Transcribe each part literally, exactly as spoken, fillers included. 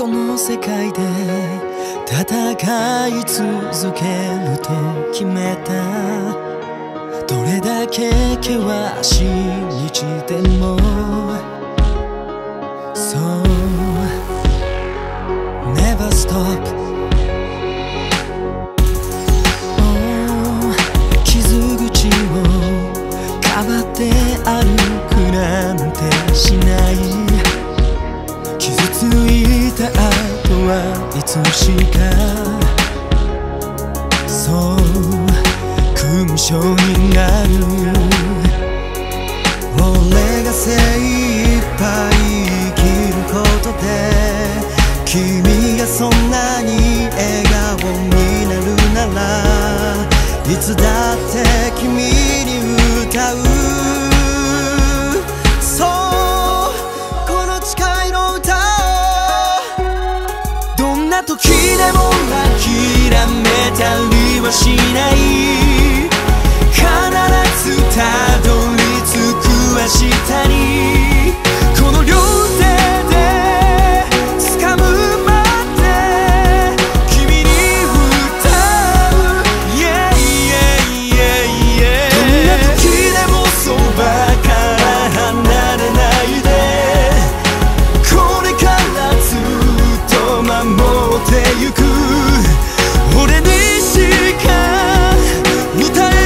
の世界で戦い続けると決めた。どれだけ険しい道でも So never stop、oh、傷口をかばって歩くなんてしない。傷ついた後はいつしかそう勲章になる。俺が精一杯生きることで君がそんなに笑顔になるならいつだって君に歌う。そうこの誓いの歌をどんな時でも諦めたりはしない。必ずたどり着く明日にこの両手で掴むまで君に歌う。 Yeah, yeah, yeah, yeah。 どんな時でもそばから離れないでこれからずっと守ってゆく。俺にしか歌え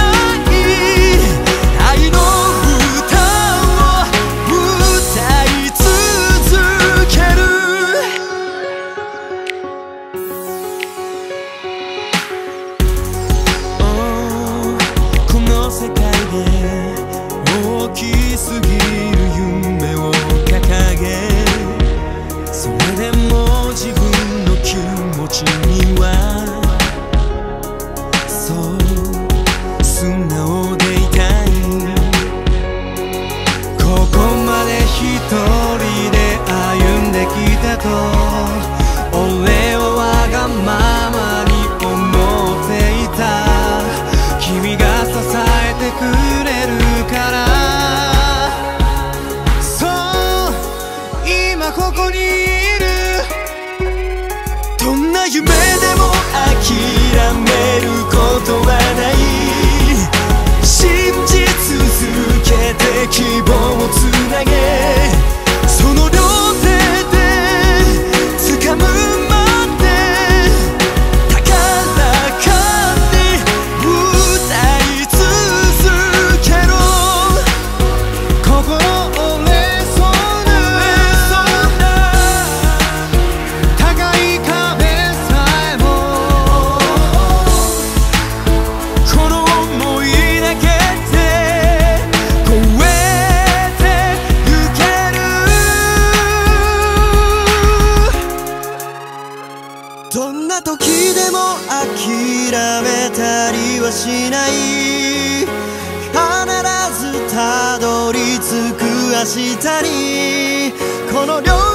世界で大きすぎる夢を掲げそれでも自分の気持ちにはそう素直でいたい。ここまで一人で歩んできたと俺をわがままに思っていた。君が支えてくれるからそう今ここにいる。どんな夢でも諦めることはない。信じ続けて希望をつなげその両手で掴むどんな時でも諦めたりはしない。必ずたどり着く明日にこの両